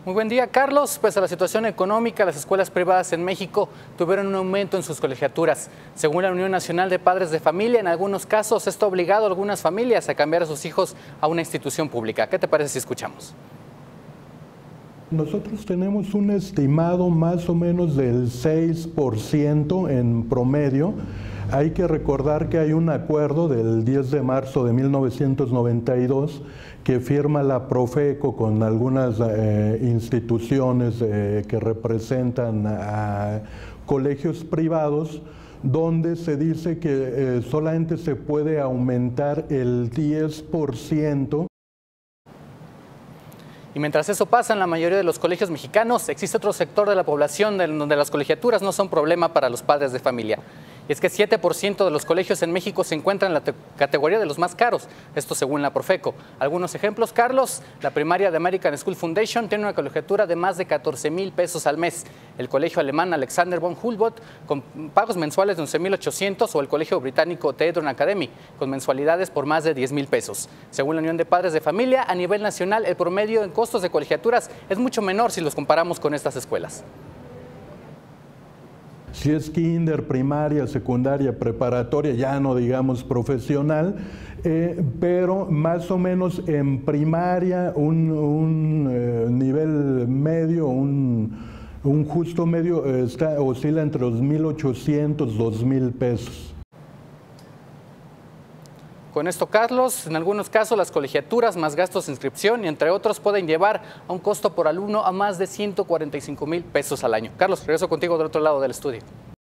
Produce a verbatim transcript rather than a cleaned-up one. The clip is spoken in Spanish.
Muy buen día, Carlos. Pues a la situación económica, las escuelas privadas en México tuvieron un aumento en sus colegiaturas. Según la Unión Nacional de Padres de Familia, en algunos casos esto ha obligado a algunas familias a cambiar a sus hijos a una institución pública. ¿Qué te parece si escuchamos? Nosotros tenemos un estimado más o menos del seis por ciento en promedio. Hay que recordar que hay un acuerdo del diez de marzo de mil novecientos noventa y dos que firma la Profeco con algunas eh, instituciones eh, que representan a colegios privados, donde se dice que eh, solamente se puede aumentar el diez por ciento. Y mientras eso pasa en la mayoría de los colegios mexicanos, existe otro sector de la población en donde las colegiaturas no son problema para los padres de familia. Y es que siete por ciento de los colegios en México se encuentran en la categoría de los más caros, esto según la Profeco. Algunos ejemplos, Carlos: la primaria de American School Foundation tiene una colegiatura de más de catorce mil pesos al mes. El colegio alemán Alexander von Humboldt con pagos mensuales de once mil ochocientos, o el colegio británico Theodore Academy con mensualidades por más de diez mil pesos. Según la Unión de Padres de Familia, a nivel nacional el promedio en costos de colegiaturas es mucho menor si los comparamos con estas escuelas. Si es kinder, primaria, secundaria, preparatoria, ya no digamos profesional, eh, pero más o menos en primaria un, un eh, nivel medio, un, un justo medio, eh, está, oscila entre los mil ochocientos, dos mil pesos. Con esto, Carlos, en algunos casos las colegiaturas más gastos de inscripción y entre otros pueden llevar a un costo por alumno a más de ciento cuarenta y cinco mil pesos al año. Carlos, regreso contigo del otro lado del estudio.